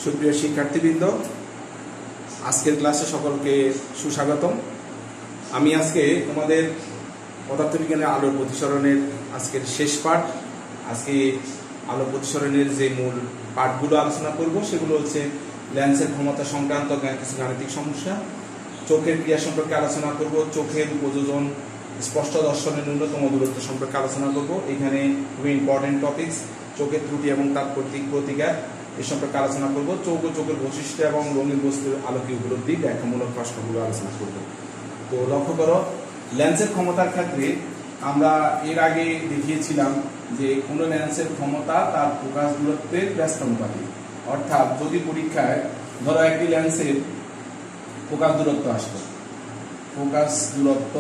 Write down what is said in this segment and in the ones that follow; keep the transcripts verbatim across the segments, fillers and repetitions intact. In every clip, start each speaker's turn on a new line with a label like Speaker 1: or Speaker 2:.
Speaker 1: সুপ্রিয় শিক্ষার্থীবৃন্দ, আজকের ক্লাসে সকলকে সুস্বাগতম। আমি আজকে তোমাদের পদার্থবিজ্ঞানের আলোর প্রতিসরণের আজকের শেষ পাঠ। আজকে আলো প্রতিসরণের যে মূল পাঠগুলো আলোচনা করব সেগুলো হচ্ছে লেন্সের ক্ষমতা সংক্রান্ত কিছু গাণিতিক সমস্যা, চোখের ক্রিয়া সম্পর্কে আলোচনা করব, চোখের উপযোজন, স্পষ্ট দর্শনের ন্যূনতম দূরত্ব সম্পর্কে আলোচনা করব। এখানে খুবই ইম্পর্টেন্ট টপিকস চোখের ত্রুটি এবং তার প্রতিকার এ সম্পর্কে আলোচনা করব। চোখ ও চোখের বৈশিষ্ট্য এবং রঙিন বস্তুর আলোকে উপলব্ধি ব্যাখ্যামূলক প্রশ্নগুলো আলোচনা করব। তো লক্ষ্য করো, লেন্সের ক্ষমতার ক্ষেত্রে আমরা এর আগে দেখিয়েছিলাম যে কোনো লেন্সের ক্ষমতা তার ফোকাস দূরত্বের ব্যস্তানুপাতিক। অর্থাৎ যদি পরীক্ষায় ধরো একটি লেন্সের ফোকাস দূরত্ব আসলো, ফোকাস দূরত্ব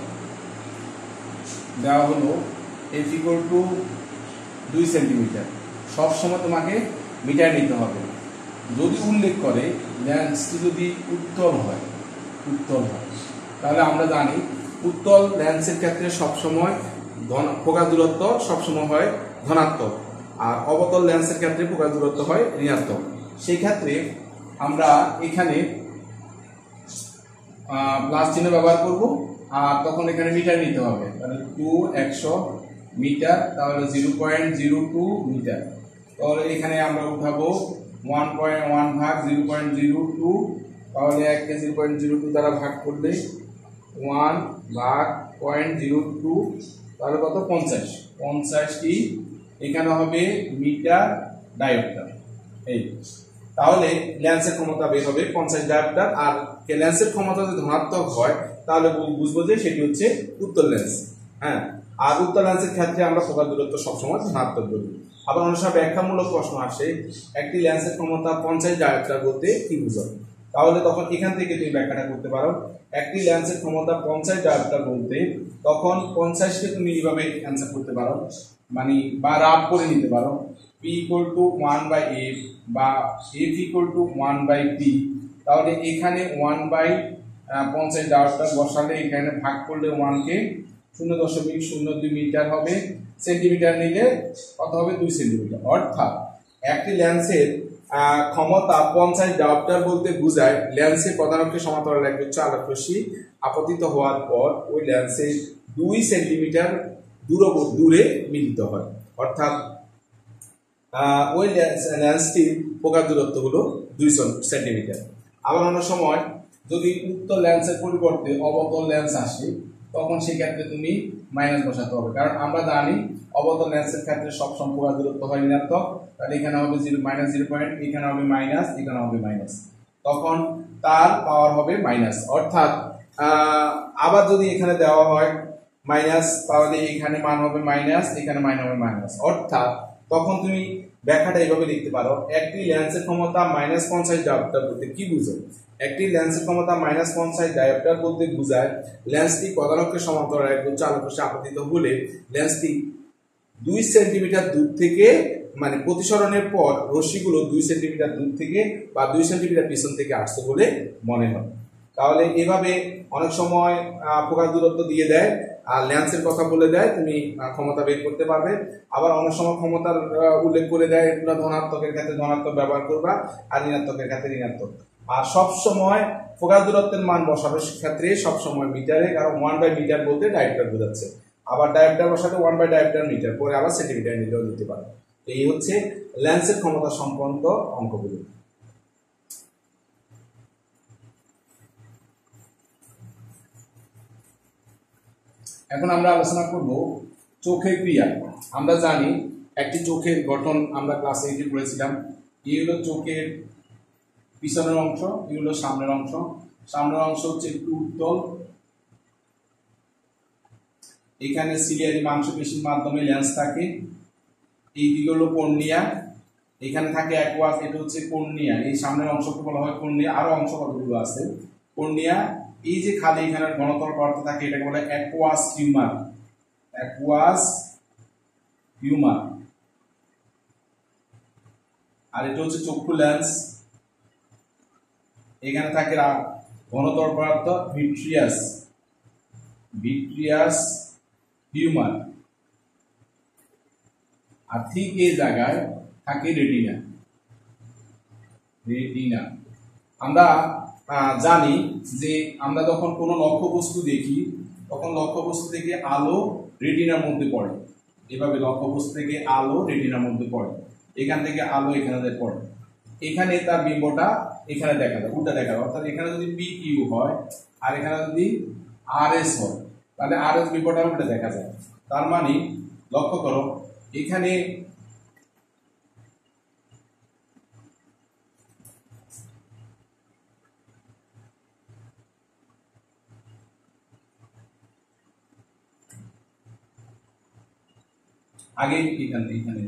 Speaker 1: দেওয়া হলো এফ ইকুয়াল টু দুই সেন্টিমিটার, সবসময় তোমাকে মিটার নিতে হবে। যদি উল্লেখ করে লেন্সটি যদি উত্তল হয় উত্তল হয় তাহলে আমরা জানি উত্তল লেন্সের ক্ষেত্রে সবসময় ফোকাস দূরত্ব সবসময় হয় ধনাত্মক, আর অবতল লেন্সের ক্ষেত্রে ফোকাস দূরত্ব হয় ঋণাত্মক। সেই ক্ষেত্রে আমরা এখানে প্লাস চিহ্ন ব্যবহার করব, আর তখন এখানে মিটার নিতে হবে। তাহলে টু একশো মিটার, তাহলে zero point zero two metre. তাহলে এখানে আমরা উঠাবো ওয়ান পয়েন্ট ওয়ান ভাগ জিরো পয়েন্ট জিরো টু, তাহলে এককে জিরো পয়েন্ট জিরো টু দ্বারা ভাগ করলে ওয়ান ভাগ পয়েন্ট জিরো টু, তাহলে কত পঞ্চাশ পঞ্চাশটি এখানে হবে মিটার ডায়োপ্টার। এই তাহলে লেন্সের ক্ষমতা বের হবে পঞ্চাশ ডায়োপ্টার। আর লেন্সের ক্ষমতা যদি ধনাত্মক হয় তাহলে বুঝবো যে সেটি হচ্ছে উত্তল লেন্স। হ্যাঁ, আর উত্তল লেন্সের ক্ষেত্রে আমরা ফোকাস দূরত্ব সবসময় ধনাত্মক বলি। আবার অনেক সময় ব্যাখ্যামূলক প্রশ্ন আসে, একটি লেন্সের ক্ষমতা পঞ্চাশ ডায়োপ্টার বলতে কি বোঝায়? তাহলে তখন এখান থেকে তুমি ব্যাখ্যাটা করতে পারো। একটি লেন্সের ক্ষমতা পঞ্চাশ ডায়োপ্টার বলতে তখন পঞ্চাশকে তুমি এইভাবে অ্যান্সার করতে পারো, মানে বা রাফ করে নিতে পারো, P equal to one by F বা F equal to one by P. তাহলে এখানে ওয়ান বাই পঞ্চাশ ডায়োপ্টার বসালে এখানে ভাগ করলে ওয়ানকে শূন্য দশমিক শূন্য দুই মিটার হবে, সেন্টিমিটার নিলে কত হবে দুই সেন্টিমিটার। অর্থাৎ একটি লেন্সের ক্ষমতা পঞ্চাশ ডায়োপ্টার বলতে বোঝায় লেন্সের প্রধান অক্ষে সমান্তরাল এক উচ্চ আলোকরশ্মি আপতিত হওয়ার পর ওই লেন্সের দুই সেন্টিমিটার দূরে মিলিত হয়। অর্থাৎ ওই লেন্সটির ফোকাস দূরত্ব হলো দুই সেন্টিমিটার। আবার অন্য সময় যদি উত্তল লেন্সের পরিবর্তে অবতল লেন্স আসে তখন সেক্ষেত্রে তুমি মাইনাস বসাতে হবে, কারণ আমরা জানি অবতল লেন্সের ক্ষেত্রে সবসময় ফোকাস দূরত্ব হয় ঋণাত্মক। তাহলে এখানে হবে জিরো মাইনাস জিরো পয়েন্ট, এখানে হবে মাইনাস, এখানে হবে মাইনাস, তখন তার পাওয়ার হবে মাইনাস। অর্থাৎ আবার যদি এখানে দেওয়া হয় মাইনাস, তাহলে এখানে মান হবে মাইনাস, এখানে মান হবে মাইনাস। অর্থাৎ তখন তুমি ব্যাখ্যাটা এইভাবে লিখতে পারো, একটি লেন্সের ক্ষমতা মাইনাস পঞ্চাশ ডায়োপ্টার বলতে কি বোঝায়? একটি লেন্সের ক্ষমতা মাইনাস পঞ্চাশ ডায়োপ্টার বলতে বোঝায় লেন্সটি প্রধান অক্ষের সমান্তরাল এক উচ্চ আলোকরশ্মি আপতিত হলে লেন্সটি দুই সেন্টিমিটার দূর থেকে, মানে প্রতিসরণের পর রশ্মিগুলো দুই সেন্টিমিটার দূর থেকে বা দুই সেন্টিমিটার পিছন থেকে আসছে বলে মনে হয়। তাহলে এভাবে অনেক সময় ফোকাস দূরত্ব দিয়ে দেয় আর লেন্সের কথা বলে দেয়, তুমি ক্ষমতা বের করতে পারবে। আবার অনেক সময় ক্ষমতার উল্লেখ করে দেয়, এগুলো ধনাত্মকের ক্ষেত্রে ধনাত্মক ব্যবহার করবা আর ঋণাত্মকের ক্ষেত্রে ঋণাত্মক। আর সব সময় ফোকাস দূরত্বের মান বসানোর ক্ষেত্রে সবসময় মিটারে, কারণ ওয়ান বাই মিটার বলতে ডায়োপ্টার বোঝাচ্ছে। আবার ডায়োপ্টার বসাতে ওয়ান বাই ডায়োপ্টার মিটার, পরে আবার সেন্টিমিটার নিলেও নিতে পারে। এই হচ্ছে লেন্সের ক্ষমতা সংক্রান্ত অঙ্কগুলো। এখন আমরা আলোচনা করব চোখের ক্রিয়া। আমরা জানি একটি চোখের গঠন আমরা ক্লাস এইটে পড়েছিলাম। এই হলো চোখের পিছনের অংশ, এই হলো সামনের অংশ। সামনের অংশ হচ্ছে একটু উত্তল, এখানে সিলিয়ারি মাংসপেশির মাধ্যমে লেন্স থাকে। এই দিকে হলো কর্নিয়া, এখানে থাকে অ্যাকুয়াস, এটা হচ্ছে কর্নিয়া। এই সামনের অংশকে বলা হয় কর্নিয়া। আরো অংশ কতগুলো আছে কর্নিয়া। এই যে খালি এখানে ঘনতল পদার্থ থাকে এটাকে বলে অ্যাকুয়াস হিউমার, অ্যাকুয়াস হিউমার। আর এটা হচ্ছে চক্ষু লেন্স, এখানে থাকে ঘনতল পদার্থ ভিট্রিয়াস, ভিট্রিয়াস হিউমার। আর ঠিক এই জায়গায় থাকে রেটিনা। রেটিনা। আমরা জানি যে আমরা যখন কোনো লক্ষ্যবস্তু দেখি তখন লক্ষ্যবস্তু থেকে আলো রেটিনার মধ্যে পড়ে, এভাবে লক্ষ্যবস্তু থেকে আলো রেটিনার মধ্যে পড়ে, এখান থেকে আলো এখানে পড়ে, এখানে তার বিম্বটা এখানে দেখা যায়, উল্টা দেখা যায়। অর্থাৎ এখানে যদি পি কিউ হয় আর এখানে যদি আর এস হয় তাহলে আর এস বিম্বটা উল্টা দেখা যায়। তার মানে লক্ষ্য করো এখানে আগে এখানে এখানে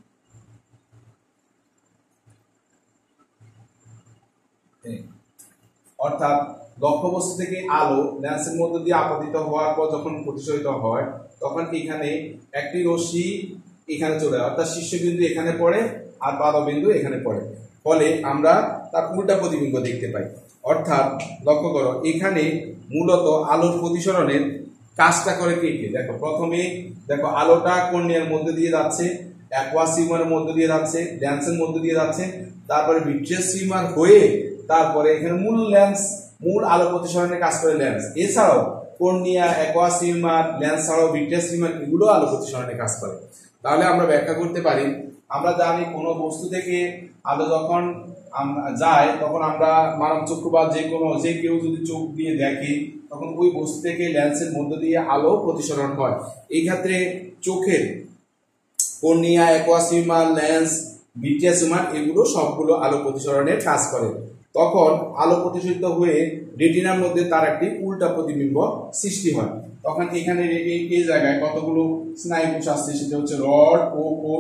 Speaker 1: অর্থাৎ লক্ষ্যবস্তু থেকে আলো লেন্সের মধ্যে দিয়ে আপতিত হওয়ার পর যখন প্রতিসরিত হয় তখন এখানে একটি রশ্মি এখানে চলে যায়, অর্থাৎ শীর্ষবিন্দু এখানে পড়ে আর পাদবিন্দু এখানে পড়ে, ফলে আমরা তার উল্টা প্রতিবিম্ব দেখতে পাই। অর্থাৎ লক্ষ্য করো এখানে মূলত আলোর প্রতিসরণের কাজটা করে কে কে? দেখো প্রথমে দেখো আলোটা কর্নিয়ার মধ্যে দিয়ে যাচ্ছে, অ্যাকুয়াস হিউমারের মধ্যে দিয়ে যাচ্ছে, লেন্সের মধ্যে দিয়ে যাচ্ছে, তারপরে ভিট্রিয়াস হিউমার হয়ে তারপরে এখানে মূল লেন্স, মূল আলো প্রতিসরণের কাজ করে লেন্স। এছাড়াও কর্নিয়া, অ্যাকুয়াস হিউমার, লেন্স ছাড়াও ভিট্রিয়াস হিউমার এগুলো আলো প্রতিসরণের কাজ করে। তাহলে আমরা ব্যাখ্যা করতে পারি, আমরা জানি কোনো বস্তু থেকে আলো যখন যায় তখন আমরা মানব চক্ষু বা যে কোনো যে কেউ যদি চোখ দিয়ে দেখি তখন ওই বস্তু থেকে লেন্সের মধ্য দিয়ে আলো প্রতিসরণ হয়। এই ক্ষেত্রে চোখের cornea, aqueous humour, lens, vitreous humour এগুলো সবগুলো আলো প্রতিসরণের কাজ করে। তখন আলো প্রতিসরিত হয়ে রেটিনার মধ্যে তার একটি উল্টা প্রতিবিম্ব সৃষ্টি হয়। তখন এখানে এই জায়গায় কতগুলো স্নায়ুকোষ আসছে, সেটা হচ্ছে রড ও কোণ।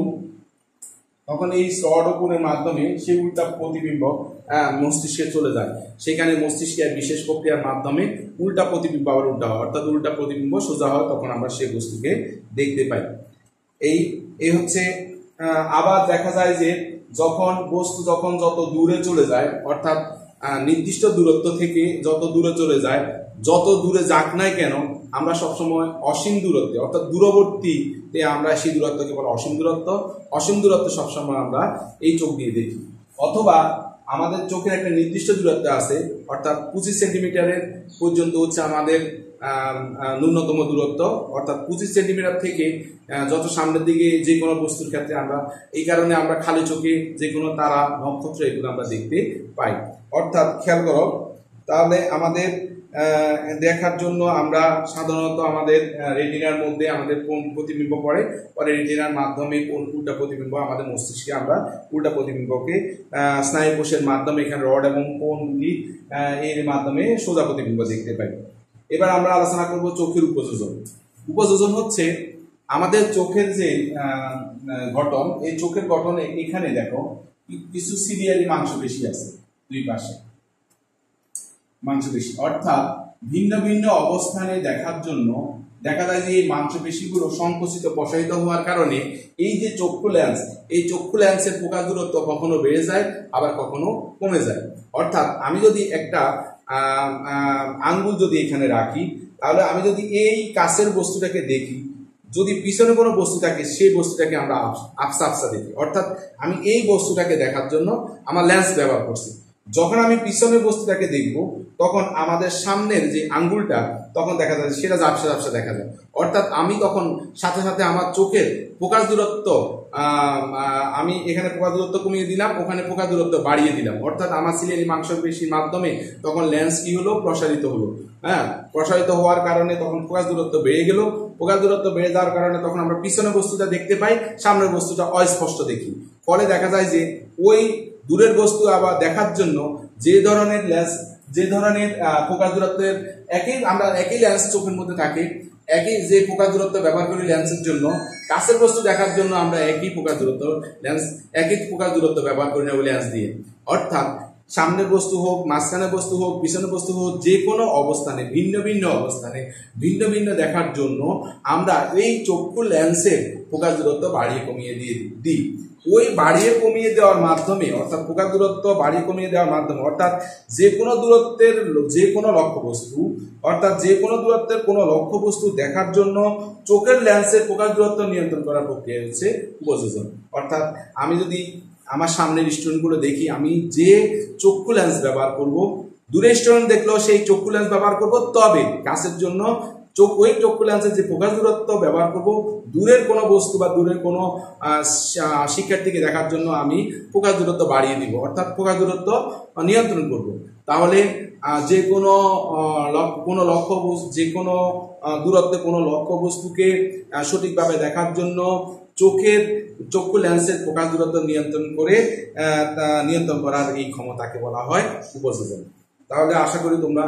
Speaker 1: তখন এই রড ও কোণের মাধ্যমে সেই উল্টা প্রতিবিম্ব মস্তিষ্কে চলে যায়, সেখানে মস্তিষ্কের বিশেষ প্রক্রিয়ার মাধ্যমে উল্টা প্রতিবিম্ব আবার উল্টা হয়, অর্থাৎ উল্টা প্রতিবিম্ব সোজা হয়, তখন আমরা সেই বস্তুকে দেখতে পাই। এই এই হচ্ছে আবার দেখা যায় যে যখন বস্তু যখন যত দূরে চলে যায়, অর্থাৎ নির্দিষ্ট দূরত্ব থেকে যত দূরে চলে যায়, যত দূরে যাক নাই কেন আমরা সবসময় অসীম দূরত্বে অর্থাৎ দূরবর্তীতে আমরা সেই দূরত্বকে বলা অসীম দূরত্ব। অসীম দূরত্ব সবসময় আমরা এই চোখ দিয়ে দেখি। অথবা আমাদের চোখের একটা নির্দিষ্ট দূরত্ব আছে, অর্থাৎ পঁচিশ সেন্টিমিটারের পর্যন্ত হচ্ছে আমাদের ন্যূনতম দূরত্ব, অর্থাৎ পঁচিশ সেন্টিমিটার থেকে যত সামনের দিকে যে কোনো বস্তুর ক্ষেত্রে আমরা এই কারণে আমরা খালি চোখে যে কোনো তারা, নক্ষত্র এগুলো আমরা দেখতে পাই। অর্থাৎ খেয়াল করো, তাহলে আমাদের দেখার জন্য আমরা সাধারণত আমাদের রেটিনার মধ্যে আমাদের কোন প্রতিবিম্ব পড়ে, পরে রেটিনার মাধ্যমে কোন উল্টা প্রতিবিম্ব আমাদের মস্তিষ্কে আমরা উল্টা প্রতিবিম্বকে স্নায়ুকোষের মাধ্যমে এখানে রড এবং কোণগুলি এর মাধ্যমে সোজা প্রতিবিম্ব দেখতে পাই। এবার আমরা আলোচনা করব চোখের উপযোজন। উপযোজন হচ্ছে আমাদের চোখের যে গঠন, এই চোখের গঠনে এখানে দেখো কিছু সিরিয়ালি মাংসপেশি আছে, দুই পাশে মাংসপেশি, অর্থাৎ ভিন্ন ভিন্ন অবস্থানে দেখার জন্য দেখা যায় যে এই মাংসপেশিগুলো সংকুচিত প্রসারিত হওয়ার কারণে এই যে চক্ষু লেন্স, এই চক্ষু লেন্সের ফোকাস দূরত্ব কখনো বেড়ে যায় আবার কখনো কমে যায়। অর্থাৎ আমি যদি একটা আঙ্গুল যদি এখানে রাখি, তাহলে আমি যদি এই কাছের বস্তুটাকে দেখি, যদি পিছনে কোনো বস্তু থাকে সেই বস্তুটাকে আমরা আফসা আফসা দেখি, অর্থাৎ আমি এই বস্তুটাকে দেখার জন্য আমার লেন্স ব্যবহার করছি। যখন আমি পিছনের বস্তুটাকে দেখব তখন আমাদের সামনের যে আঙ্গুলটা তখন দেখা যায় সেটা ঝাপসা ঝাপসা দেখা যায়, অর্থাৎ আমি তখন সাথে সাথে আমার চোখের ফোকাস দূরত্ব আমি এখানে ফোকাস দূরত্ব কমিয়ে দিলাম, ওখানে ফোকাস দূরত্ব বাড়িয়ে দিলাম, অর্থাৎ আমার সিলিয়ারি মাংসপেশির মাধ্যমে তখন লেন্স কি হলো, প্রসারিত হলো। হ্যাঁ, প্রসারিত হওয়ার কারণে তখন ফোকাস দূরত্ব বেড়ে গেল, ফোকাস দূরত্ব বেড়ে যাওয়ার কারণে তখন আমরা পিছনের বস্তুটা দেখতে পাই, সামনের বস্তুটা অস্পষ্ট দেখি। ফলে দেখা যায় যে ওই দূরের বস্তু আবার দেখার জন্য যে ধরনের লেন্স, যে ধরনের ফোকাস দূরত্বের একই আমরা একই লেন্স চোখের মধ্যে থাকে, একই যে ফোকাস দূরত্ব ব্যবহার করি লেন্সের জন্য, কাছের বস্তু দেখার জন্য আমরা একই ফোকাস দূরত্ব লেন্স একই ফোকাস দূরত্ব ব্যবহার করি না ওই লেন্স দিয়ে। অর্থাৎ সামনের বস্তু হোক, মাঝখানের বস্তু হোক, পিছনের বস্তু হোক, যে কোনো অবস্থানে ভিন্ন ভিন্ন অবস্থানে ভিন্ন ভিন্ন দেখার জন্য আমরা এই চক্ষু লেন্সের ফোকাস দূরত্ব বাড়িয়ে কমিয়ে দিয়ে দিই। ওই বাড়িয়ে কমিয়ে দেওয়ার মাধ্যমে, অর্থাৎ ফোকাস দূরত্ব বাড়িয়ে কমিয়ে দেওয়ার মাধ্যমে, অর্থাৎ যে কোনো দূরত্বের যে কোনো লক্ষ্যবস্তু, অর্থাৎ যে কোনো দূরত্বের কোনো লক্ষ্যবস্তু দেখার জন্য চোখের লেন্সের ফোকাস দূরত্ব নিয়ন্ত্রণ করার প্রক্রিয়া হচ্ছে উপযোজন। অর্থাৎ আমি যদি আমার সামনের স্টুডেন্টগুলো দেখি, আমি যে চক্ষু লেন্স ব্যবহার করব, দূরের স্টুডেন্ট দেখলেও সেই চক্ষু লেন্স ব্যবহার করব, তবে কাছের জন্য চোখ ওই চক্ষু লেন্সের যে ফোকাস দূরত্ব ব্যবহার করব, দূরের কোনো বস্তু বা দূরের কোনো শিক্ষার্থীকে দেখার জন্য আমি ফোকাস দূরত্ব বাড়িয়ে দিব, অর্থাৎ ফোকাস দূরত্ব নিয়ন্ত্রণ করব। তাহলে যে কোনো কোনো লক্ষ্য যে কোনো দূরত্বে কোনো লক্ষ্য বস্তুকে সঠিকভাবে দেখার জন্য চোখের চক্ষু লেন্সের ফোকাস দূরত্ব নিয়ন্ত্রণ করে নিয়ন্ত্রণ করার এই ক্ষমতাকে বলা হয় উপযোজন। তাহলে আশা করি তোমরা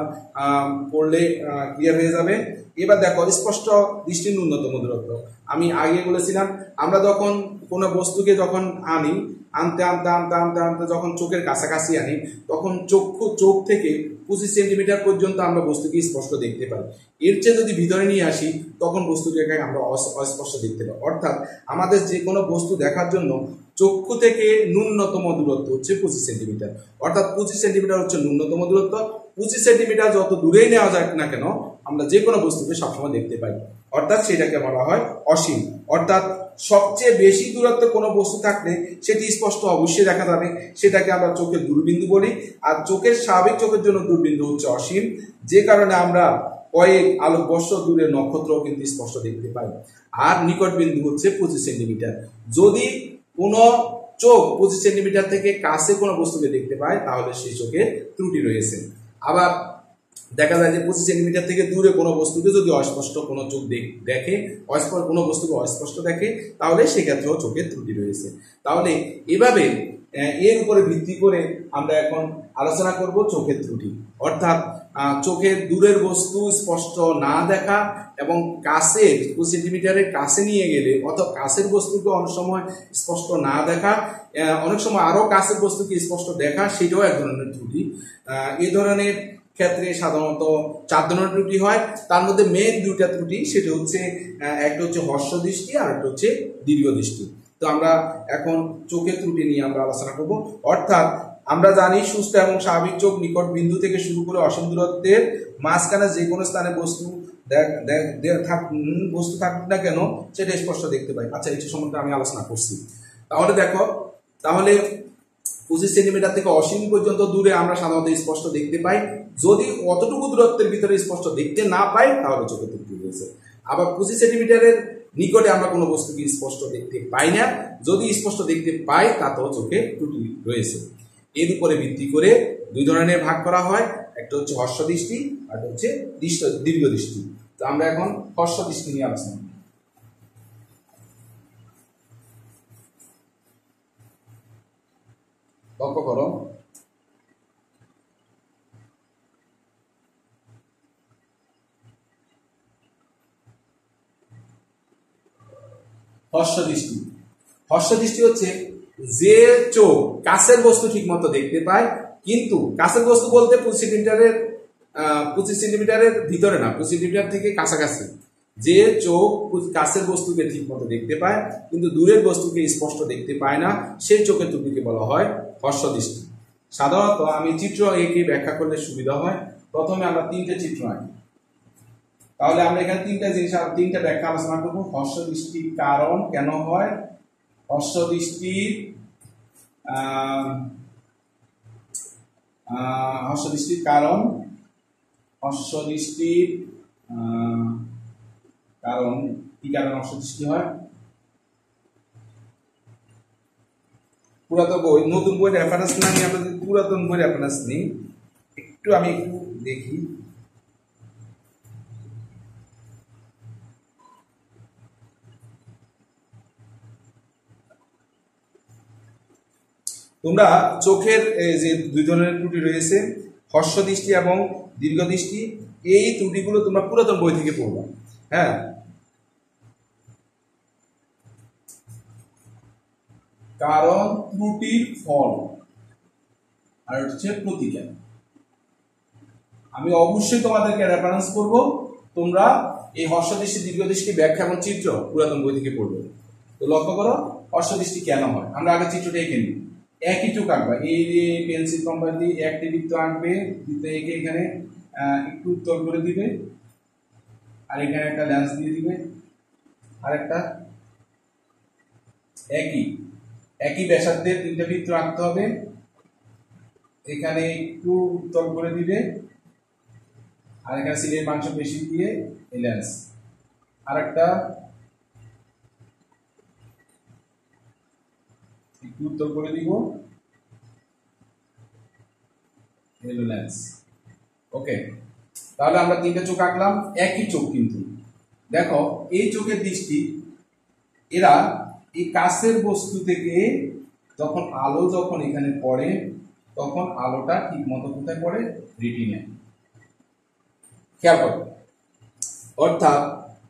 Speaker 1: পড়লে ক্লিয়ার হয়ে যাবে। এবার দেখো স্পষ্ট দৃষ্টির ন্যূনতম দূরত্ব। আমি আগে বলেছিলাম আমরা যখন কোনো বস্তুকে যখন আনি আনতে আনতে আনতে আনতে আনতে যখন চোখের কাছাকাছি আনি তখন চক্ষু চোখ থেকে পঁচিশ সেন্টিমিটার পর্যন্ত আমরা বস্তুকে স্পষ্ট দেখতে পাই। এর চেয়ে যদি ভিতরে নিয়ে আসি তখন বস্তুকে আমরা অস্পষ্ট দেখতে পাই। অর্থাৎ আমাদের যে কোনো বস্তু দেখার জন্য চক্ষু থেকে ন্যূনতম দূরত্ব হচ্ছে পঁচিশ সেন্টিমিটার, অর্থাৎ পঁচিশ সেন্টিমিটার হচ্ছে ন্যূনতম দূরত্ব। পঁচিশ সেন্টিমিটার যত দূরেই নেওয়া যাক না কেন আমরা যে কোনো বস্তুকে সবসময় দেখতে পাই, অর্থাৎ সেটাকে বলা হয় অসীম। অর্থাৎ সবচেয়ে বেশি দূরত্বে কোনো বস্তু থাকলে সেটি স্পষ্ট অবশ্যই দেখা যাবে, সেটাকে আমরা চোখের দূরবিন্দু বলি। আর চোখের স্বাভাবিক চোখের জন্য দূরবিন্দু হচ্ছে অসীম, যে কারণে আমরা কয়েক আলোকবর্ষ দূরে নক্ষত্রও কিন্তু স্পষ্ট দেখতে পাই। আর নিকট বিন্দু হচ্ছে পঁচিশ সেন্টিমিটার। যদি কোনো চোখ পঁচিশ সেন্টিমিটার থেকে কাছে কোনো বস্তুকে দেখতে পায় তাহলে সেই চোখে ত্রুটি রয়েছে। আবার দেখা যায় যে পঁচিশ সেন্টিমিটার থেকে দূরে কোনো বস্তুকে যদি অস্পষ্ট কোনো চোখ দেখে অস্পষ্ট কোনো বস্তুকে অস্পষ্ট দেখে তাহলে সেক্ষেত্রেও চোখের ত্রুটি রয়েছে। তাহলে এভাবে এর উপরে ভিত্তি করে আমরা এখন আলোচনা করব চোখের ত্রুটি, অর্থাৎ চোখের দূরের বস্তু স্পষ্ট না দেখা এবং কাছের পঁচিশ সেন্টিমিটারের কাছে নিয়ে গেলে অথবা কাছের বস্তুকে অনেক সময় স্পষ্ট না দেখা, অনেক সময় আরো কাছের বস্তুকে স্পষ্ট দেখা, সেটাও এক ধরনের ত্রুটি। এই ধরনের ক্ষেত্রে সাধারণত চার ধরনের ত্রুটি হয়। তার মধ্যে মেন দুইটা ত্রুটি, সেটা হচ্ছে একটা হচ্ছে হর্ষ দৃষ্টি আর একটা হচ্ছে দীর্ঘ দৃষ্টি। তো আমরা এখন চোখের ত্রুটি নিয়ে আমরা আলোচনা করব। অর্থাৎ আমরা জানি সুস্থ এবং স্বাভাবিক চোখ নিকট বিন্দু থেকে শুরু করে অসীম দূরত্বের মাঝখানে যে কোনো স্থানে বস্তু বস্তু থাকুক না কেন সেটা স্পষ্ট দেখতে পাই। আচ্ছা, এটা সম্বন্ধে আমি আলোচনা করছি। তাহলে দেখো, তাহলে পঁচিশ সেন্টিমিটার থেকে অসীম পর্যন্ত দূরে আমরা সাধারণত স্পষ্ট দেখতে পাই। যদি অতটুকু দূরত্বের ভিতরে স্পষ্ট দেখতে না পাই তাহলে চোখের ত্রুটি রয়েছে। আবার পঁচিশ সেন্টিমিটারের নিকটে আমরা কোনো বস্তুকে স্পষ্ট দেখতে পাই না, যদি স্পষ্ট দেখতে পাই তাতেও চোখে ত্রুটি রয়েছে। এর উপরে ভিত্তি করে দুই ধরনের ভাগ করা হয়, একটা হচ্ছে হর্ষ দৃষ্টি আর একটা হচ্ছে দীর্ঘ দৃষ্টি। তো আমরা এখন হর্ষ দৃষ্টি নিয়ে আলোচনা করি। লক্ষ্য করো, হর্ষ দৃষ্টি। হর্ষ দৃষ্টি হচ্ছে যে চোখ কাছের বস্তু ঠিক মতো দেখতে পায়, কিন্তু কাছের বস্তু বলতে পঁচিশ সেন্টিমিটারের পঁচিশ সেন্টিমিটারের ভিতরে না, পঁচিশ সেন্টিমিটার থেকে কাছাকাছি যে চোখ কাছের বস্তুকে ঠিক মতো দেখতে পায় কিন্তু দূরের বস্তুকে স্পষ্ট দেখতে পায় না, সেই চোখের ত্রুটিকে বলা হয় হর্ষ দৃষ্টি। সাধারণত আমি চিত্র এঁকে ব্যাখ্যা করলে সুবিধা হয়। প্রথমে আমরা তিনটে চিত্র আঁকি, তাহলে আমরা এখানে তিনটা জিনিস তিনটা ব্যাখ্যা আলোচনা করবো। হর্ষ দৃষ্টির কারণ কেন হয়, হর্ষ দৃষ্টির হর্ষ দৃষ্টির কারণ, হর্ষ দৃষ্টির কারণ কি কারণে হর্ষ দৃষ্টি হয়। পুরাতন বই, নতুন বই রেফারেন্স না নিয়ে আমরা যদি পুরাতন বই রেফারেন্স নিই, একটু আমি একটু দেখি। তোমরা চোখের যে দুই ধরনের ত্রুটি রয়েছে, হর্ষ দৃষ্টি এবং দীর্ঘ দৃষ্টি, এই ত্রুটিগুলো তোমরা পুরাতন বই থেকে পড়বা। হ্যাঁ, কারণ, ত্রুটির ফল আর হচ্ছে প্রতিকার। আমি অবশ্যই তোমাদেরকে রেফারেন্স করব, তোমরা এই হর্ষ দৃষ্টি দীর্ঘ দৃষ্টি ব্যাখ্যা এবং চিত্র পুরাতন বই থেকে পড়বে। তো লক্ষ্য করো, হর্ষ দৃষ্টি কেন হয়। আমরা আগে চিত্রটা এঁকে নিই। একই টুক আঁকবা, এই পেন্সিল কম্পাস দিয়ে একটি বৃত্ত আঁকবে, বৃত্ত এঁকে এখানে একটু উত্তর করে দিবে, আর এখানে একটা লেন্স দিয়ে দিবে, আর একটা একই একই ব্যাসার্ধের তিনটা বৃত্ত আঁকতে হবে, এখানে একটু উত্তল করে দিবে, আর এখানে সিলের মাংস বেশি দিয়ে এই লেন্স, আর একটা একটু উত্তল করে দিব, এলো লেন্স। ওকে, তাহলে আমরা তিনটা চোখ আঁকলাম, একই চোখ কিন্তু দেখো এই চোখের দৃষ্টি এরা এই কাছের বস্তু থেকে যখন আলো যখন এখানে পড়ে তখন আলোটা ঠিক মতো কোথায় পড়ে? রেটিনায়। খেয়াল করো, অর্থাৎ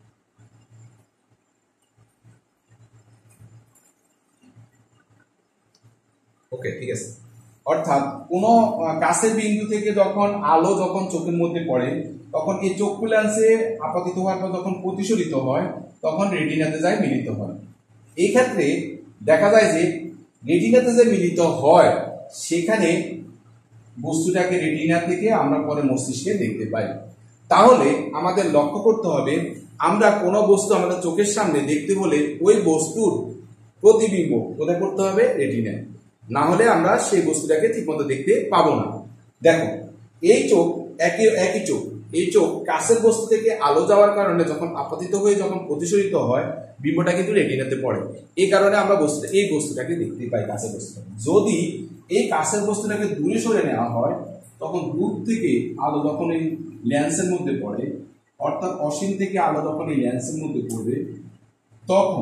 Speaker 1: ওকে ঠিক আছে, অর্থাৎ কোন কাছের বিন্দু থেকে যখন আলো যখন চোখের মধ্যে পড়ে তখন এই চক্ষু লেন্সে আপতিত হওয়ার পর যখন প্রতিসরিত হয় তখন রেটিনাতে যায় মিলিত হয়। এই ক্ষেত্রে দেখা যায় যে রেটিনাতে যে মিলিত হয় সেখানে বস্তুটাকে রেটিনা থেকে আমরা পরে মস্তিষ্কে দেখতে পাই। তাহলে আমাদের লক্ষ্য করতে হবে আমরা কোনো বস্তু আমাদের চোখের সামনে দেখতে হলে ওই বস্তুর প্রতিবিম্ব কোথায় করতে হবে? রেটিনায়, না হলে আমরা সেই বস্তুটাকে ঠিকমতো দেখতে পাবো না। দেখো এই চোখ একই একই চোখ, এই চোখ কাছের বস্তু থেকে আলো যাওয়ার কারণে যখন আপতিত হয়ে যখন প্রতিসরিত হয় বিম্বটা কিন্তু রেটিনাতে পড়ে। এই কারণে আমরা বস্তুটা এই বস্তুটাকে দেখতে পাই, কাছের বস্তুটা। যদি এই কাছের বস্তুটাকে দূরে সরে নেওয়া হয় তখন দূর থেকে আলো যখন এই লেন্সের মধ্যে পড়ে, অর্থাৎ অসীম থেকে আলো যখন এই লেন্সের মধ্যে পড়বে তখন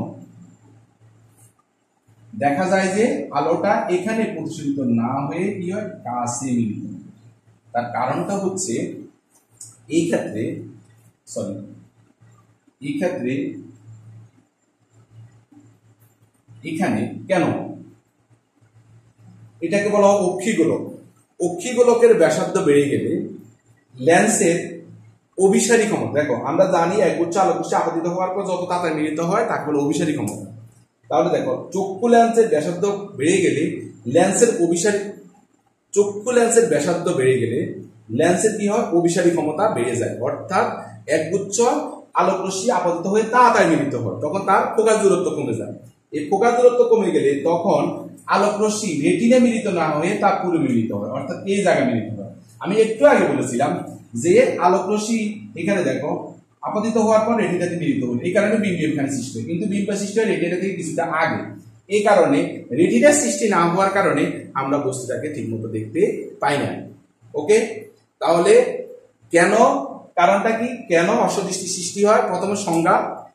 Speaker 1: দেখা যায় যে আলোটা এখানে প্রতিসরিত না হয়ে কি হয়? কাছে মিলিত হয়। তার কারণটা হচ্ছে এই ক্ষেত্রে সরি এই ক্ষেত্রে এখানে কেন এটাকে বলা হয় অক্ষিগোলক। অক্ষিগোলকের ব্যাসার্ধ বেড়ে গেলে লেন্সের অভিসারী ক্ষমতা, দেখো আমরা জানি একগুচ্ছ আলোকরশ্মি আপতিত হওয়ার পর যত তাড়াতাড়ি মিলিত হয় তাকে বলে অভিসারী ক্ষমতা। তাহলে দেখো চক্ষু লেন্সের ব্যাসার্ধ বেড়ে গেলে লেন্সের অভিসারী চক্ষু লেন্সের ব্যাসার্ধ বেড়ে গেলে লেন্সের কি হয়? অভিসারী ক্ষমতা বেড়ে যায়, অর্থাৎ একগুচ্ছ আলোকরশ্মি আপতিত হয়ে তাড়াতাড়ি মিলিত হয় তখন তার ফোকাস দূরত্ব কমে যায়। এই ফোকাস দূরত্ব কমে গেলে তখন আলোকরশ্মি রেটিনা মিলিত না হয়ে তার পুরো মিলিত হয়, অর্থাৎ এই জায়গায় মিলিত হয়। আমি একটু আগে বলেছিলাম যে আলোকরশ্মি এখানে দেখো আপতিত হওয়ার পর রেটিনাতে মিলিত হল, এই কারণে বিম্ব এখানে সৃষ্টি হয়, কিন্তু বিম্ব সৃষ্টি হয় রেটিনা থেকে কিছুটা আগে। এই কারণে রেটিনার সৃষ্টি না হওয়ার কারণে আমরা বস্তুটাকে ঠিকমতো দেখতে পাই না। ওকে, তাহলে কেন, কারণটা কি? কেন অসদৃষ্টি সৃষ্টি হয়? প্রথমে সংজ্ঞা,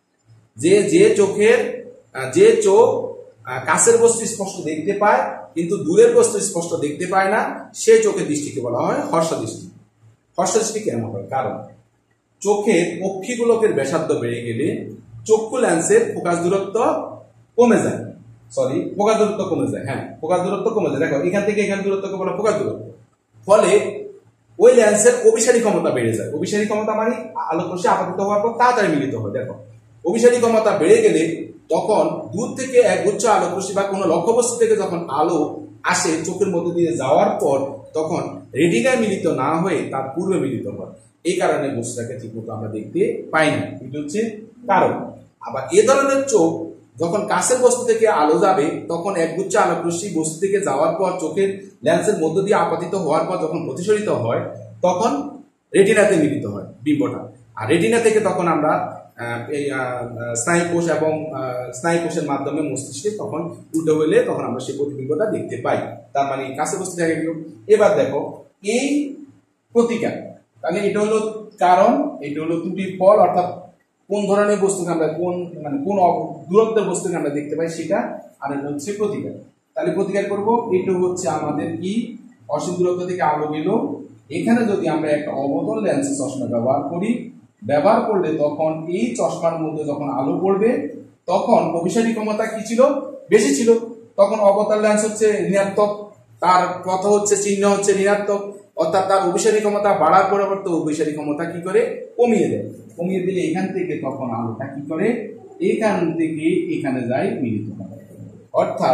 Speaker 1: যে যে চোখের যে চোখ কাছের বস্তু স্পষ্ট দেখতে পায় কিন্তু দূরের বস্তু স্পষ্ট দেখতে পায় না সেই চোখের দৃষ্টিকে বলা হয় হর্ষদৃষ্টি। হর্ষদৃষ্টি কেন হয়? কারণ চোখের অক্ষিগোলকের ব্যাসার্ধ বেড়ে গেলে চক্ষু লেন্সের ফোকাস দূরত্ব কমে যায়, সরি ফোকাস দূরত্ব কমে যায়, হ্যাঁ ফোকাস দূরত্ব কমে যায়। দেখো এখান থেকে এখানে দূরত্বকে বলা ফোকাস দূরত্ব, ফলে ওই লেন্সের অভিসারী ক্ষমতা বেড়ে যায়। অভিসারী ক্ষমতা মানে আলোকরশ্মি আপতিত হওয়ার পর তাড়াতাড়ি মিলিত হয়। দেখো অভিসারী ক্ষমতা বেড়ে গেলে তখন দূর থেকে একগুচ্ছ আলোকরশ্মি বা কোনো লক্ষ্যবস্তু থেকে যখন আলো আসে চোখের মধ্যে দিয়ে যাওয়ার পর তখন রেটিনায় মিলিত না হয়ে তার পূর্বে মিলিত হয়। এই কারণে বস্তুটাকে ঠিকমতো আমরা দেখতে পাই না, এটা হচ্ছে কারণ। আবার এ ধরনের চোখ যখন কাছের বস্তু থেকে আলো যাবে তখন একগুচ্ছ আলোকরশ্মি বস্তু থেকে যাওয়ার পর চোখের লেন্সের মধ্য দিয়ে আপতিত হওয়ার পর যখন প্রতিসরিত হয় তখন রেটিনাতে মিলিত হয় বিম্বটা। আর রেটিনা থেকে তখন আমরা এই স্নায়ুকোষ এবং স্নায়ুকোষের মাধ্যমে মস্তিষ্কে তখন উল্টো হইলে তখন আমরা সেই প্রতিবিম্বটা দেখতে পাই। তার মানে কাছের বস্তু দেখা গেল। এবার দেখো এই প্রতিকার, তাহলে এটা হলো কারণ, এটা হলো ত্রুটির ফল, অর্থাৎ কোন ধরনের বস্তুকে আমরা কোন মানে কোন দূরত্বের বস্তুকে আমরা দেখতে পাই সেটা, আর এটা হচ্ছে প্রতিকার। তাহলে প্রতিকার করব, এটা হচ্ছে আমাদের কি অসীম দূরত্ব থেকে আলো গেল, এখানে যদি আমরা একটা অবতল লেন্সের চশমা ব্যবহার করি, ব্যবহার করলে তখন এই চশমার মধ্যে যখন আলো পড়বে তখন অভিসারী ক্ষমতা কি ছিল? বেশি ছিল। তখন অবতল লেন্স হচ্ছে ঋণাত্মক, তার কথা হচ্ছে চিহ্ন হচ্ছে ঋণাত্মক, অর্থাৎ তার অভিসারী ক্ষমতা বাড়ার পরিবর্তে অভিসারী ক্ষমতা কি করে? কমিয়ে দেয়। কমিয়ে দিলে এখান থেকে তখন আলোটা কি করে? এখান থেকে এখানে যায় মিলিত হয়। অর্থাৎ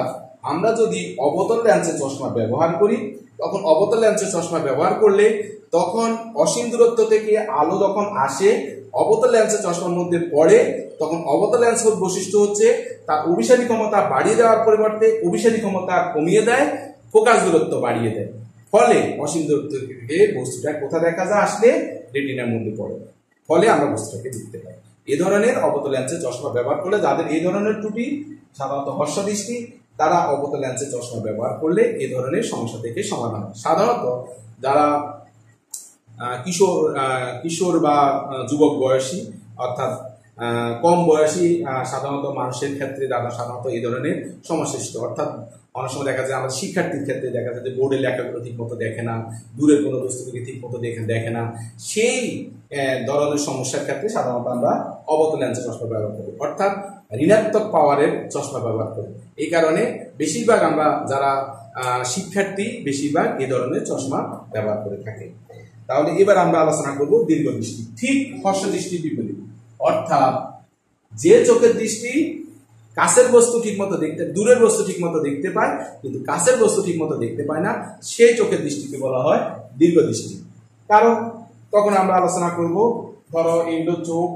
Speaker 1: আমরা যদি অবতল লেন্সের চশমা ব্যবহার করি, তখন অবতল লেন্সের চশমা ব্যবহার করলে তখন অসীম দূরত্ব থেকে আলো যখন আসে অবতল লেন্সের চশমার মধ্যে পড়ে, তখন অবতল লেন্সের বৈশিষ্ট্য হচ্ছে তার অভিসারী ক্ষমতা বাড়িয়ে দেওয়ার পরিবর্তে অভিসারী ক্ষমতা কমিয়ে দেয়, ফোকাস দূরত্ব বাড়িয়ে দেয়। ফলে অসীম দূরত্ব থেকে বস্তুটা কোথা দেখা যায়, আসলে রেটিনার মধ্যে পড়ে, ফলে আমরা বস্তুটাকে দেখতে পাই। এ ধরনের অবতল লেন্সের চশমা ব্যবহার করলে যাদের এই ধরনের ত্রুটি, সাধারণত হর্ষদৃষ্টি, তারা অবতল লেন্সের চশমা ব্যবহার করলে এ ধরনের সমস্যা থেকে সমাধান হয়। সাধারণত যারা কিশোর কিশোর বা যুবক বয়সী অর্থাৎ কম বয়সী সাধারণত মানুষের ক্ষেত্রে যারা সাধারণত এই ধরনের সমস্যা সৃষ্টি, অর্থাৎ অনেক সময় দেখা যায় আমাদের শিক্ষার্থীর ক্ষেত্রে দেখা যায় যে বোর্ডের লেখাগুলো ঠিক মতো দেখে না, দূরের কোনো বস্তুকে ঠিক মতো দেখে দেখে না, সেই ধরনের সমস্যার ক্ষেত্রে সাধারণত আমরা অবতল লেন্সের চশমা ব্যবহার করি, অর্থাৎ ঋণাত্মক পাওয়ারের চশমা ব্যবহার করি। এই কারণে বেশিরভাগ আমরা যারা শিক্ষার্থী বেশিরভাগ এই ধরনের চশমা ব্যবহার করে থাকি। তাহলে এবার আমরা আলোচনা করব দীর্ঘ দৃষ্টি। ঠিক হর্ষ দৃষ্টির বিপরীত, অর্থাৎ যে চোখের দৃষ্টি কাছের বস্তু ঠিক মতো দেখতে, দূরের বস্তু ঠিক মতো দেখতে পায় কিন্তু কাছের বস্তু ঠিক মতো দেখতে পায় না, সেই চোখের দৃষ্টিকে বলা হয় দীর্ঘ দৃষ্টি। কারণ তখন আমরা আলোচনা করব, ধরো এইগুলো চোখ,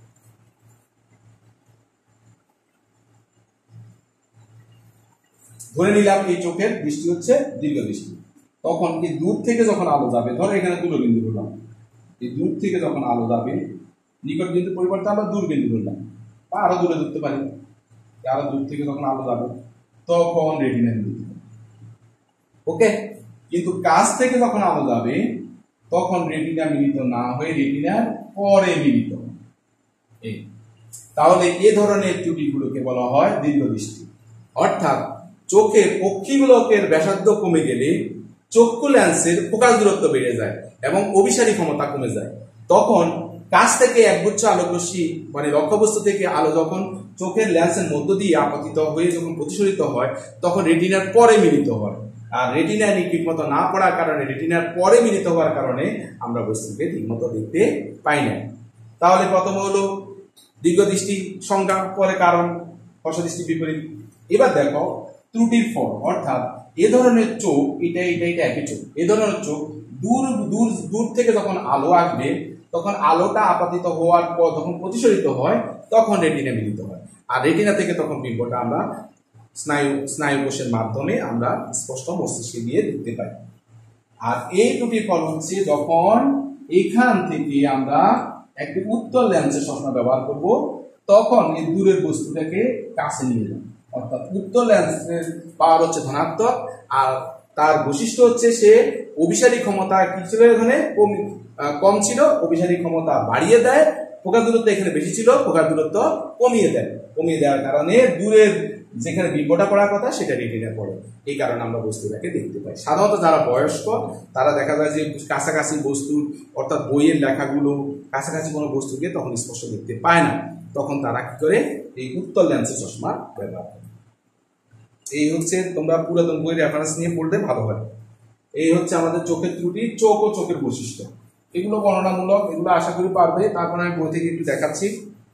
Speaker 1: ধরে নিলাম এই চোখের দৃষ্টি হচ্ছে দীর্ঘ দৃষ্টি। তখন এই দূর থেকে যখন আলো যাবে, ধরো এখানে দুটো বিন্দু করলাম, এই দূর থেকে যখন আলো যাবে, নিকট বিন্দু পরিবর্তে আমরা দূর বিন্দু করলাম বা আরো দূরে ধরতে পারি, আরো দূর থেকে যখন আলো যাবে তখন রেটিনা মিলিত, ওকে। কিন্তু কাছ থেকে যখন আলো যাবে তখন রেটিনা মিলিত না হয়ে রেটিনার পরে মিলিত। এই তাহলে এ ধরনের ত্রুটিগুলোকে বলা হয় দীর্ঘ দৃষ্টি। অর্থাৎ চোখের পক্ষীগুলোকের ব্যাসার্ধ কমে গেলে চক্ষু লেন্সের ফোকাস দূরত্ব বেড়ে যায় এবং অভিসারী ক্ষমতা কমে যায়। তখন কাছ থেকে একগুচ্ছ আলোকরশ্মি মানে লক্ষ্যবস্তু থেকে আলো যখন চোখের লেন্সের মধ্য দিয়ে আপতিত হয়ে যখন প্রতিসরিত হয় তখন রেটিনার পরে মিলিত হয়। আর রেটিনা ঠিক মতো না পড়ার কারণে, রেটিনার পরে মিলিত হওয়ার কারণে আমরা বস্তুকে ঠিক মতো দেখতে পাই না। তাহলে প্রথম হলো দীর্ঘ দৃষ্টি সংজ্ঞা, পরে কারণ, হর্ষ দৃষ্টি বিপরীত। এবার দেখো ত্রুটির ফল, অর্থাৎ এ ধরনের চোখ, এটা এটা এটা একই চোখ, এ ধরনের চোখ দূর দূর দূর থেকে যখন আলো আসবে তখন আলোটা আপাতিত হওয়ার পর যখন প্রতিসরিত হয় তখন রেটিনা মিলিত হয়। আর রেটিনা থেকে তখন বিম্বটা আমরা স্নায়ু স্নায়ু কোষের মাধ্যমে আমরা স্পষ্ট মস্তিষ্কে দিয়ে দেখতে পাই। আর এই ত্রুটির ফল হচ্ছে যখন এখান থেকে আমরা একটি উত্তল লেন্সের চশমা ব্যবহার করব, তখন এই দূরের বস্তুটাকে কাছে নিয়ে যাব। অর্থাৎ উত্তল লেন্সের পাওয়ার হচ্ছে ধনাত্মক, আর তার বৈশিষ্ট্য হচ্ছে সে অভিসারী ক্ষমতা কি ছিল এখানে কম ছিল, অভিসারী ক্ষমতা বাড়িয়ে দেয়, ফোকাস দূরত্ব এখানে বেশি ছিল, ফোকাস দূরত্ব কমিয়ে দেয়। কমিয়ে দেওয়ার কারণে দূরের যেখানে বিম্বটা পড়ার কথা সেটা রেটিনা পড়ে, এই কারণে আমরা বস্তুটাকে দেখতে পাই। সাধারণত যারা বয়স্ক তারা দেখা যায় যে কাছাকাছি বস্তু অর্থাৎ বইয়ের লেখাগুলো কাছাকাছি কোনো বস্তুকে তখন স্পষ্ট দেখতে পায় না, তখন তারা কি করে এই উত্তল লেন্সের চশমা ব্যবহার করে। এই হচ্ছে তোমরা পুরাতন বই রেফারেন্স নিয়ে পড়লে ভালো হয়। এই হচ্ছে আমাদের চোখের ত্রুটি, চোখ ও চোখের বৈশিষ্ট্য, এগুলো বর্ণনামূলক, এগুলো আশা করি পারবে। তারপরে আমি বই থেকে একটু দেখাচ্ছি।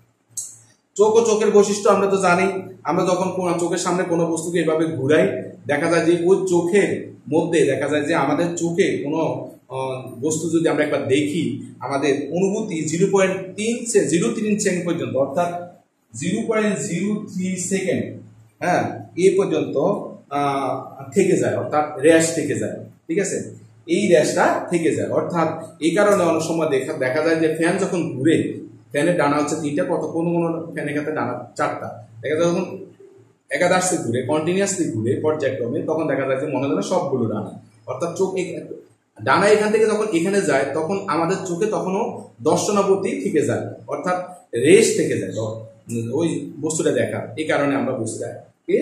Speaker 1: চোখ ও চোখের বৈশিষ্ট্য আমরা তো জানি, আমরা যখন চোখের সামনে কোনো বস্তুকে এভাবে ঘুরাই দেখা যায় যে ওই চোখের মধ্যে দেখা যায় যে আমাদের চোখে কোনো বস্তু যদি আমরা একবার দেখি আমাদের অনুভূতি জিরো পয়েন্ট তিন জিরো তিন সেকেন্ড পর্যন্ত, অর্থাৎ zero point zero three second হ্যাঁ এ পর্যন্ত থেকে যায়, অর্থাৎ র্যাশ থেকে যায়। ঠিক আছে, এই র্যাশটা থেকে যায়। অর্থাৎ এই কারণে অনেক সময় দেখা দেখা যায় যে ফ্যান যখন ঘুরে, ফ্যানের ডানা হচ্ছে তিনটা, কত কোনো কোনো ফ্যানের ক্ষেত্রে ডানা চারটা, দেখা যায় যখন একাদাশে ঘুরে কন্টিনিউয়াসলি ঘুরে পর্যায়ক্রমে তখন দেখা যায় যে মনে হয় সবগুলো ডানা, অর্থাৎ চোখ ডানা এখান থেকে যখন এখানে যায় তখন আমাদের চোখে তখনও দর্শনাবর্তী থেকে যায়, অর্থাৎ রেশ থেকে যায় ওই বস্তুটা দেখা। এই কারণে আমরা বস্তুটাকে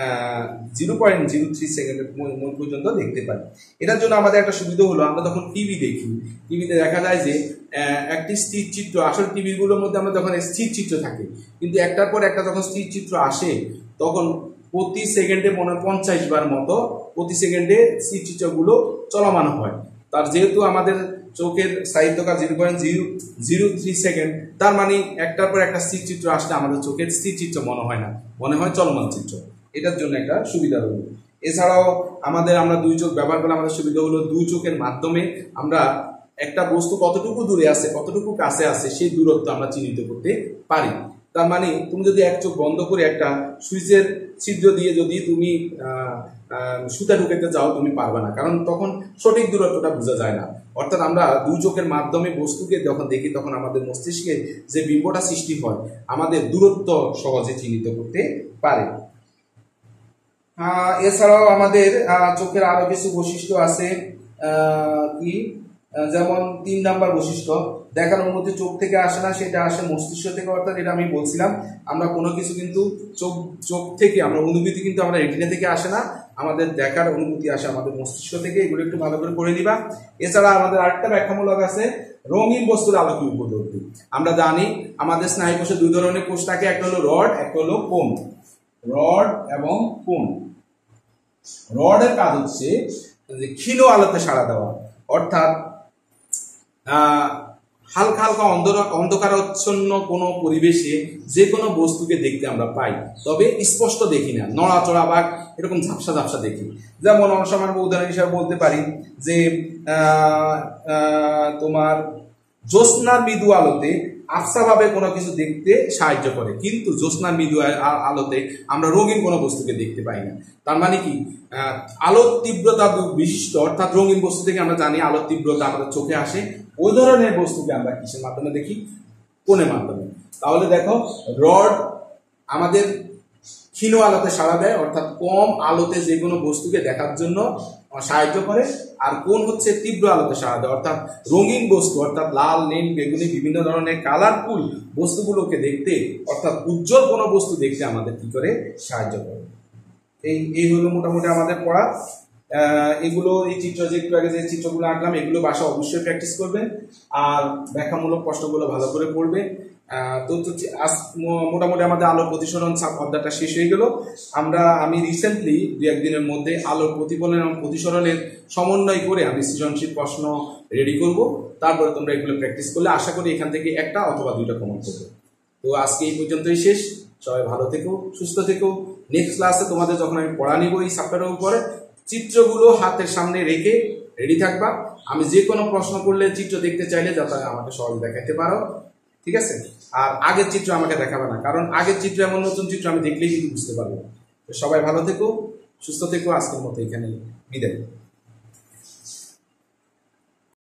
Speaker 1: জিরো পয়েন্ট জিরো থ্রি সেকেন্ডের পর্যন্ত দেখতে পাই। এটার জন্য আমাদের একটা সুবিধা হলো আমরা যখন টিভি দেখি, টিভিতে দেখা যায় যে একটি স্থির চিত্র, আসলে টিভিগুলোর মধ্যে আমরা যখন স্থির চিত্র থাকে, কিন্তু একটার পর একটা যখন স্থির চিত্র আসে তখন প্রতি সেকেন্ডে মনে পঞ্চাশ বার মতো প্রতি সেকেন্ডে স্থির চিত্রগুলো চলমান হয়। তার যেহেতু আমাদের চোখের সাহিত্যকার zero point zero zero three second, তার মানে একটার পর একটা স্থির চিত্র আসলে আমাদের চোখের স্থির চিত্র মনে হয় না, মনে হয় চলমান চিত্র। এটার জন্য একটা সুবিধা হলো। এছাড়াও আমাদের আমরা দুই চোখ ব্যবহার করলে আমাদের সুবিধা হলো দুই চোখের মাধ্যমে আমরা একটা বস্তু কতটুকু দূরে আছে কতটুকু কাছে আছে সেই দূরত্ব আমরা চিহ্নিত করতে পারি। তার মানে তুমি যদি এক চোখ বন্ধ করে একটা সুইচের ছিদ্র দিয়ে যদি তুমি সুতা ঢুকাতে যাও তুমি পারবে না, কারণ তখন সঠিক দূরত্বটা বোঝা যায় না। অর্থাৎ আমরা দুই চোখের মাধ্যমে বস্তুকে যখন দেখি তখন আমাদের মস্তিষ্কে যে বিম্বটা সৃষ্টি হয় আমাদের দূরত্ব সহজে চিহ্নিত করতে পারে। এছাড়াও আমাদের চোখের আরো কিছু বৈশিষ্ট্য আছে, কি যেমন তিন নাম্বার বৈশিষ্ট্য, দেখার অনুমতি চোখ থেকে আসে না, সেটা আসে মস্তিষ্ক থেকে। অর্থাৎ এটা আমি বলছিলাম আমরা কোনো কিছু কিন্তু চোখ চোখ থেকে আমরা অনুভূতি কিন্তু আমরা রেটিনা থেকে আসে না, আমাদের দেখার অনুভূতি আসে আমাদের মস্তিষ্ক থেকে। এগুলো একটু ভালো করে পড়ে নিবা। এছাড়া আমাদের আরেকটা ব্যাখ্যামূলক আছে রঙিন বস্তুর আলোকীয় উপলব্ধি। আমরা জানি আমাদের স্নায়ু কোষে দুই ধরনের কোষ থাকে, একটা হলো রড, একটা হলো কোন। রড এবং কোন। রডের কাজ হচ্ছে যে ক্ষীণ আলোতে সাড়া দেওয়া, অর্থাৎ আহ হালকা হালকা অন্ধকারাচ্ছন্ন কোনো পরিবেশে যে কোনো বস্তুকে দেখতে আমরা পাই, তবে স্পষ্ট দেখি না, নড়াচড়া বা এরকম ঝাপসা ঝাপসা দেখি। যেমন অনেক সময় উদাহরণ হিসাবে বলতে পারি যে তোমার জ্যোৎস্নার মৃদু আলোতে আবছাভাবে কোনো কিছু দেখতে সাহায্য করে, কিন্তু জ্যোৎস্নার মৃদু আলোতে আমরা রঙিন কোনো বস্তুকে দেখতে পাই না। তার মানে কি আলোর তীব্রতা বিশিষ্ট, অর্থাৎ রঙিন বস্তু থেকে আমরা জানি আলোর তীব্রতা আমাদের চোখে আসে, ওই ধরনের বস্তুকে আমরা কিসের মাধ্যমে দেখি? কোণের মাধ্যমে। তাহলে দেখো রড আমাদের ক্ষীণ আলোতে সাড়া দেয়, অর্থাৎ কম আলোতে যে কোনো বস্তুকে দেখার জন্য সাহায্য করে, আর কোণ হচ্ছে তীব্র আলোতে সাড়া দেয়, অর্থাৎ রঙিন বস্তু, অর্থাৎ লাল, নীল, বেগুনি বিভিন্ন ধরনের কালারফুল বস্তুগুলোকে দেখতে, অর্থাৎ উজ্জ্বল কোনো বস্তু দেখতে আমাদের কি করে সাহায্য করে। এই এই হলো মোটামুটি আমাদের পড়া। এগুলো এই চিত্র যে একটু আগে যে চিত্রগুলো আঁকলাম এগুলো বাসা অবশ্যই প্র্যাকটিস করবেন, আর ব্যাখ্যামূলক প্রশ্নগুলো ভালো করে পড়বে। তো মোটামুটি আমাদের আলোর প্রতিসরণ অধ্যায়টা শেষ হয়ে গেল। আমরা আমি রিসেন্টলি দু একদিনের মধ্যে আলোর প্রতিফলন এবং প্রতিসরণের সমন্বয় করে আমি সৃজনশীল প্রশ্ন রেডি করব, তারপরে তোমরা এগুলো প্র্যাকটিস করলে আশা করি এখান থেকে একটা অথবা দুইটা কমন করবে। তো আজকে এই পর্যন্তই শেষ। সবাই ভালো থেকো, সুস্থ থেকো। নেক্সট ক্লাসে তোমাদের যখন আমি পড়া নিব এই চ্যাপ্টারের উপরে, চিত্রগুলো হাতের সামনে রেখে রেডি থাকবা। আমি যে কোনো প্রশ্ন করলে চিত্র দেখতে চাইলে যাতে আমাকে সহজে দেখাতে পারো, ঠিক আছে? আর আগের চিত্র আমাকে দেখাবে না, কারণ আগের চিত্র এমন নতুন চিত্র আমি দেখলেই কিন্তু বুঝতে পারবো। সবাই ভালো থেকো, সুস্থ থেকো। আজকের মতো এখানে বিদায়।